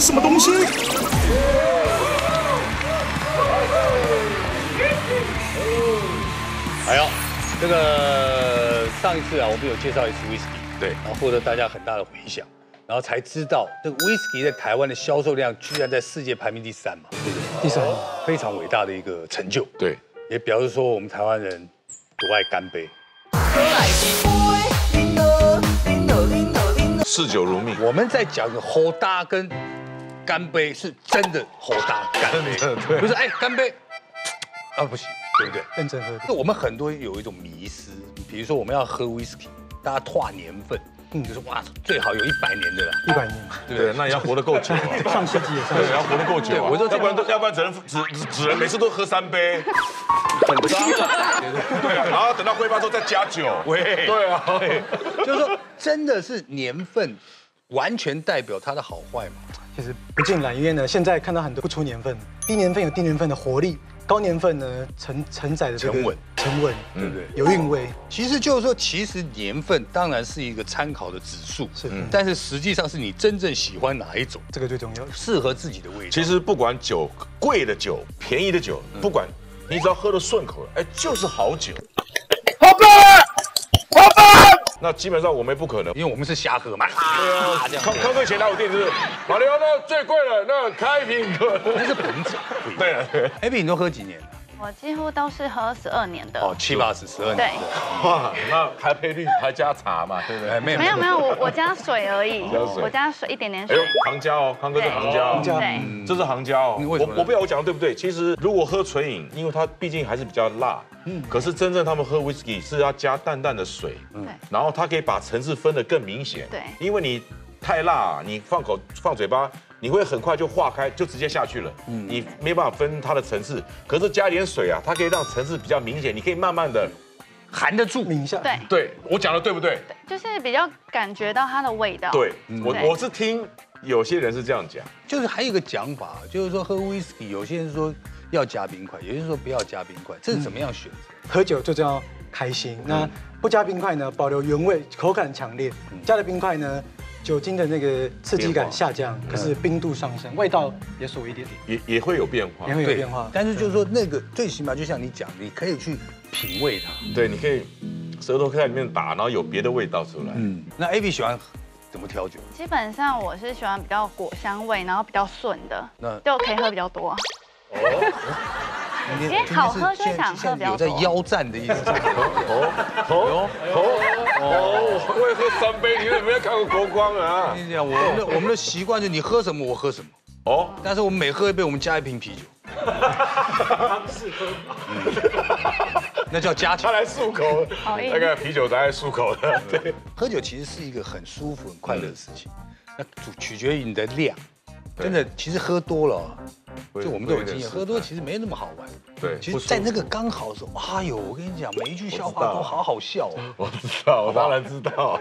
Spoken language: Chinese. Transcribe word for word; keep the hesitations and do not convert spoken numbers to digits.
什么东西？ 哎呦，这个上一次啊，我们有介绍一次 whisky， 对， 然后获得大家很大的回响，然后才知道这个 whisky 在台湾的销售量居然在世界排名第三嘛， 第三， 非常伟大的一个成就。 对， 也表示说我们台湾人多爱干杯。 嗜酒如命。 我们在讲的吼搭跟干杯是真的吼搭干杯，不是哎干杯啊不行，对不对？ 认真喝。 我们很多有一种迷思，比如说我们要喝 whisky， 大家跨年份，嗯，就是哇最好有一百年的啦， 一百年， 对不对？ 那你要活得够久啊， 上世纪也上世对， 纪。 要活得够久啊， 我说要不然都要不然只能只只只能每次都喝三杯，很脏啊，对啊，然后等到挥发之后再加酒， 喂， 对啊， 就是说真的是年份完全代表它的好坏嘛。 其实不尽然，因为呢，现在看到很多不出年份，低年份有低年份的活力，高年份呢承承载的这个沉稳， 沉稳， 对不对？ 有韵味。 其实就是说，其实年份当然是一个参考的指数， 是， 但是实际上是你真正喜欢哪一种， 这个最重要， 适合自己的味道。 其实不管酒贵的酒、便宜的酒，不管你只要喝得顺口了，哎，就是好酒。好棒！好棒！那基本上我们不可能， 因为我们是瞎喝嘛。 对啊， 这样康康哥以前来我店就是，马里奥那最贵了，那开一瓶可那是本酒。 对啊，对。 哎，你都喝几年了？ 我几乎都是喝十二年的。 哦，七八十、十二年。 对。 哇，那还配绿还加茶嘛，对不对？ 哎，没有没有没有，我我加水而已， 加水我加水一点点水哎呦。，行家哦，康哥是行家哦， 对， 这是行家哦。 为什么呢我我不知道我讲的对不对？其实如果喝纯饮，因为它毕竟还是比较辣，嗯，可是真正他们喝 whisky 是要加淡淡的水， 对然后它可以把层次分得更明显。 对因为你太辣，你放口放嘴巴，你会很快就化开，就直接下去了。嗯，你没办法分它的层次。可是加一点水啊，它可以让层次比较明显，你可以慢慢的含得住。 抿一下。 对， 对我讲的对不对？ 就是比较感觉到它的味道。 对，我对我是听有些人是这样讲。 就是还有一个讲法，就是说喝 whisky，有些人说要加冰块，有些人说不要加冰块，这是怎么样选择？ 喝酒最重要开心。那不加冰块呢，保留原味，口感强烈；加了冰块呢，酒精的那个刺激感下降，可是冰度上升，味道也锁一点点， 也也会有变化也，会有变化。 但是就是说那个最起码就像你讲，你可以去品味它。 对，你可以舌头在里面打，然后有别的味道出来。 嗯，那 A B 喜欢怎么调酒？ 基本上我是喜欢比较果香味，然后比较顺的， 那就可以喝比较多。 因为好喝就想喝比较多有在腰战的意思。 哦哦哦哦，我会喝三杯，你有没有看过国光啊？ 跟你讲，我们的我们的习惯就是你喝什么我喝什么， 哦， 但是我们每喝一杯，我们加一瓶啤酒。 是喝那叫加强。 他来漱口， 好硬那个啤酒在漱口的。对， 喝酒其实是一个很舒服、很快乐的事情，那主取决于你的量。真的，其实喝多了，就我们都有经验，喝多其实没那么好玩。 对， 其实，在那个刚好的时候，哎呦，我跟你讲，每一句笑话都好好笑哦。 我知道，我当然知道。